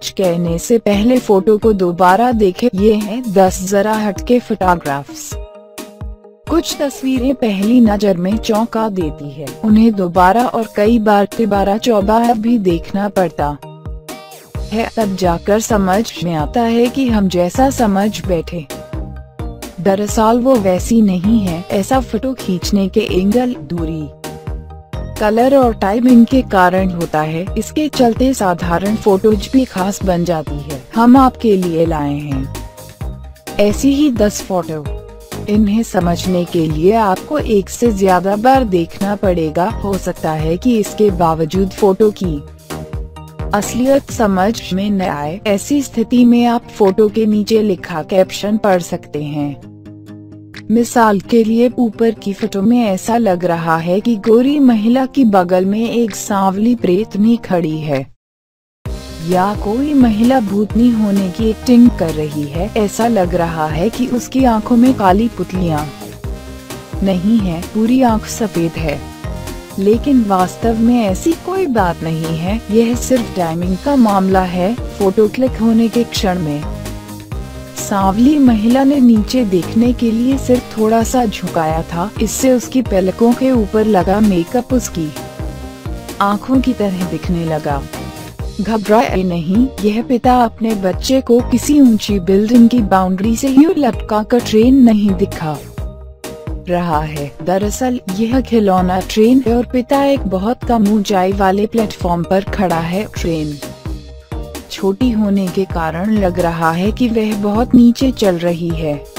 कुछ कहने से पहले फोटो को दोबारा देखें। ये हैं 10 जरा हटके फोटोग्राफ्स। कुछ तस्वीरें पहली नजर में चौंका देती है, उन्हें दोबारा और कई बार तिबारा चौबारा भी देखना पड़ता है, तब जाकर समझ में आता है कि हम जैसा समझ बैठे दरअसल वो वैसी नहीं है। ऐसा फोटो खींचने के एंगल, दूरी, कलर और टाइमिंग के कारण होता है। इसके चलते साधारण फोटोज भी खास बन जाती है। हम आपके लिए लाए हैं ऐसी ही 10 फोटो। इन्हें समझने के लिए आपको एक से ज्यादा बार देखना पड़ेगा। हो सकता है कि इसके बावजूद फोटो की असलियत समझ में न आए। ऐसी स्थिति में आप फोटो के नीचे लिखा कैप्शन पढ़ सकते हैं। मिसाल के लिए ऊपर की फोटो में ऐसा लग रहा है कि गोरी महिला की बगल में एक सांवली प्रेतनी खड़ी है, या कोई महिला भूतनी होने की एक्टिंग कर रही है। ऐसा लग रहा है कि उसकी आंखों में काली पुतलियां नहीं है, पूरी आंख सफेद है। लेकिन वास्तव में ऐसी कोई बात नहीं है, यह सिर्फ टाइमिंग का मामला है। फोटो क्लिक होने के क्षण में सांवली महिला ने नीचे देखने के लिए सिर्फ थोड़ा सा झुकाया था। इससे उसकी पलकों के ऊपर लगा मेकअप उसकी आंखों की तरह दिखने लगा। घबराए नहीं, यह पिता अपने बच्चे को किसी ऊंची बिल्डिंग की बाउंड्री से यूं लटका कर ट्रेन नहीं दिखा रहा है। दरअसल यह खिलौना ट्रेन है और पिता एक बहुत कम ऊंचाई वाले प्लेटफॉर्म पर खड़ा है। ट्रेन छोटी होने के कारण लग रहा है कि वह बहुत नीचे चल रही है।